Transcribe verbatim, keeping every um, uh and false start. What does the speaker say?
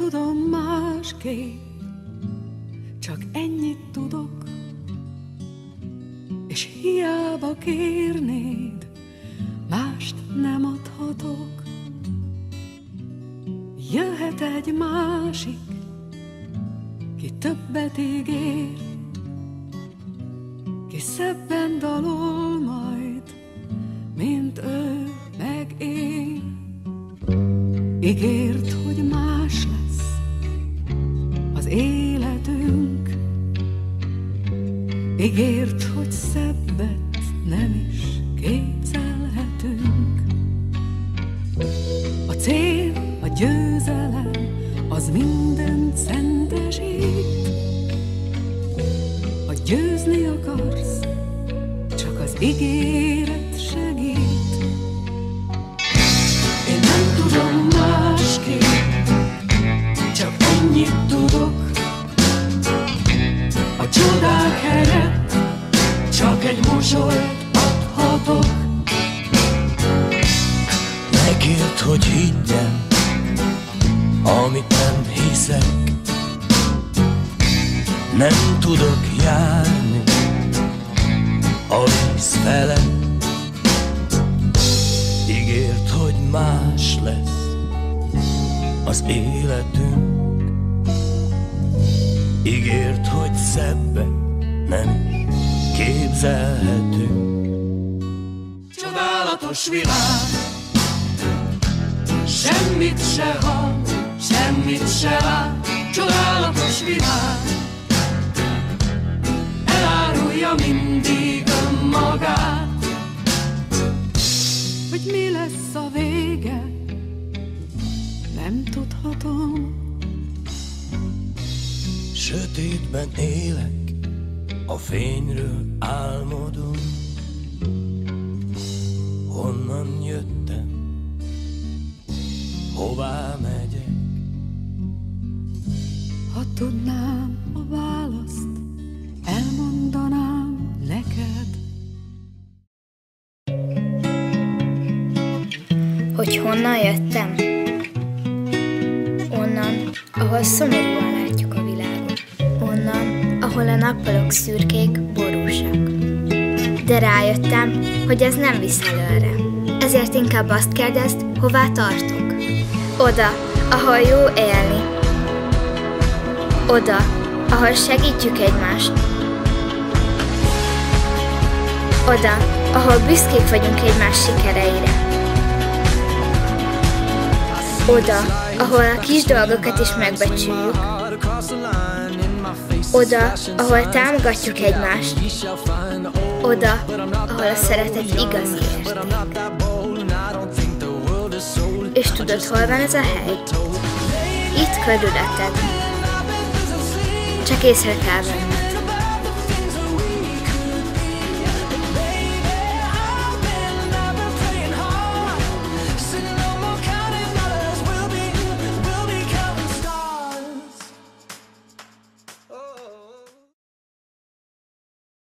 tudom másképp, csak ennyit tudok, és hiába kérnéd, mást nem adhatok. Jöhet egy másik, ki többet ígér, ki szebben dalol majd, mint ő meg én. Ígért, hogy más lesz az életünk, ígért, hogy szebbet nem is képzelhetünk. A cél, a győzelem, az mindent szentesít. Ha győzni akarsz, csak az ígéret segít. Én nem tudom másképp, csak ennyit tudok. A csodák helyett csak egy mosolyt adhatok. Megírt, hogy higgyem, amit nem hiszek. Nem tudok járni a víz felett. Ígért, hogy más lesz az életünk. Ígért, hogy szebbet nem is képzelhetünk. Csodálatos világ, semmit se hall, semmit se lát. Csodálatos világ, elárulja mindig önmagát. Hogy mi lesz a vége, nem tudhatom. Sötétben élek, a fényről álmodom. Honnan jöttem, hová megyek? Ha tudnám a választ, elmondanám neked. Hogy honnan jöttem? Onnan, ahol szomorúan látjuk a világot. Onnan, ahol a nappalok szürkék, borúsak. De rájöttem, hogy ez nem visz előre. Ezért inkább azt kérdezd, hová tartok. Oda, ahol jó élni. Oda, ahol segítjük egymást. Oda, ahol büszkék vagyunk egymás sikereire. Oda, ahol a kis dolgokat is megbecsüljük. Oda, ahol támogatjuk egymást. Oda, ahol a szeretet igazi érték. És tudod, hol van ez a hely? Itt körülötted. Csak észre kell venni.